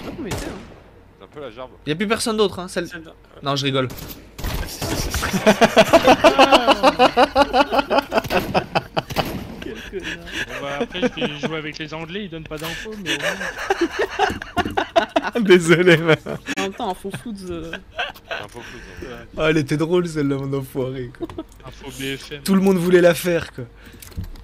pas qu'on mettait, hein. C'est un peu la gerbe. Y'a plus personne d'autre, hein. Celle... Non, je rigole. Quel connard. Bon, bah, après, je vais jouer avec les Anglais, ils donnent pas d'infos, mais au moins. Désolé, man. En même temps, un fond foot. Un faux flou. Oh, elle était drôle celle-là, mon enfoiré, quoi. Info BFM. Tout le monde voulait la faire, quoi.